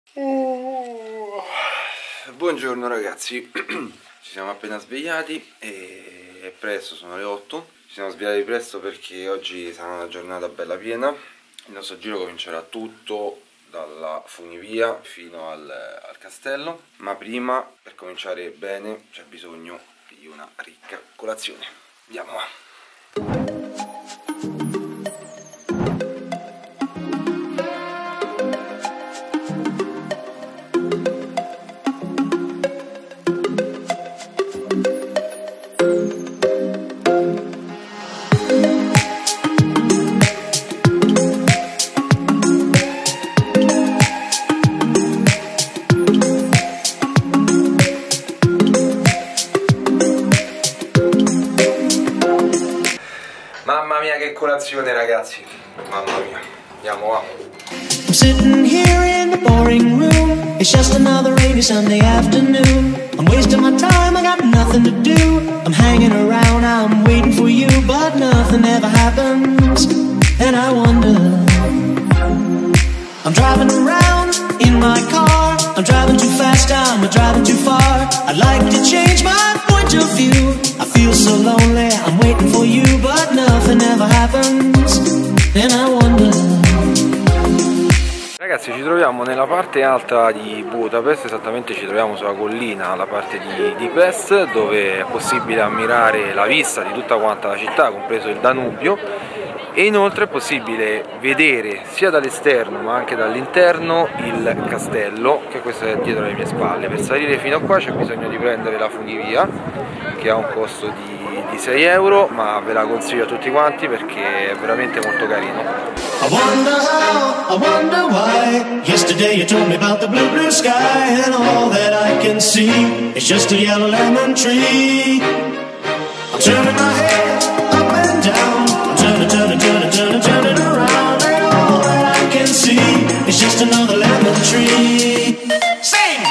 Buongiorno ragazzi, ci siamo appena svegliati e è presto, sono le 8. Ci siamo svegliati presto perché oggi sarà una giornata bella piena. Il nostro giro comincerà tutto dalla funivia fino al castello, ma prima, per cominciare bene, c'è bisogno di una ricca colazione. Andiamo va. Mamma mia che colazione ragazzi, mamma mia, andiamo va. I'm sitting here in the boring room. It's just another rainy Sunday afternoon. I'm wasting my time, I got nothing to do. I'm hanging around, I'm waiting for you, but nothing ever happens. And I wonder, I'm driving around in my car. I'm driving too fast, I'm driving too far. I'd like to change my point of view. I feel so lonely, I'm waiting for you, but nothing ever happens. And I wonder. Ragazzi, ci troviamo nella parte alta di Budapest, esattamente ci troviamo sulla collina, la parte di Pest, dove è possibile ammirare la vista di tutta quanta la città, compreso il Danubio, e inoltre è possibile vedere sia dall'esterno ma anche dall'interno il castello, che questo è dietro le mie spalle. Per salire fino a qua c'è bisogno di prendere la funivia, che ha un costo di 6 euro, ma ve la consiglio a tutti quanti perché è veramente molto carino. I wonder how, I wonder why. Yesterday you told me about the blue, blue sky, and all that I can see is just a yellow lemon tree. I'm turning my head up and down. I'm turning around, and all that I can see is just another lemon tree. Sing!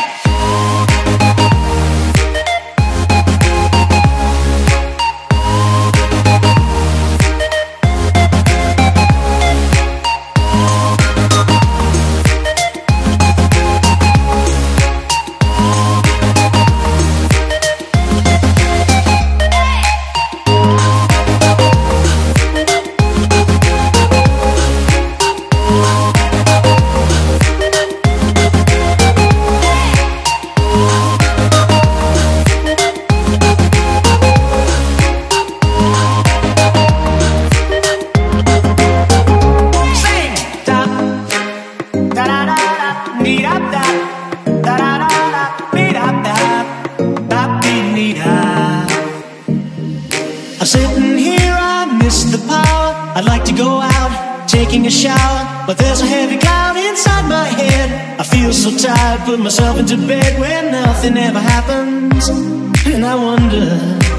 I'm sitting here, I miss the power. I'd like to go out, taking a shower, but there's a heavy cloud inside my head. I feel so tired, put myself into bed where nothing ever happens. And I wonder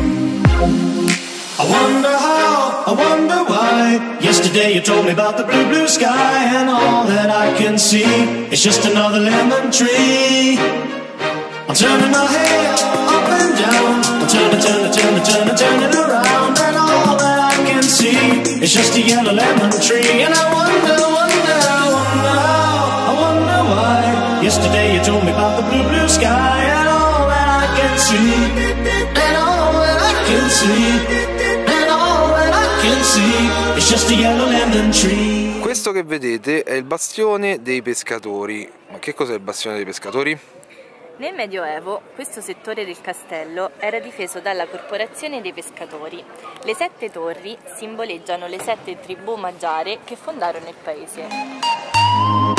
how, I wonder why. Yesterday you told me about the blue, blue sky, and all that I can see is just another lemon tree. I'm turning my head up and down. I'm turning around, and all that I can see is just a yellow lemon tree. And I wonder how, I wonder why. Yesterday you told me about the blue, blue sky, and all that I can see, and all that I can see, and all that I can see is just a yellow lemon tree. Questo che vedete è il bastione dei pescatori. Ma che cos'è il bastione dei pescatori? Nel Medioevo questo settore del castello era difeso dalla corporazione dei pescatori. Le 7 torri simboleggiano le 7 tribù magiare che fondarono il paese.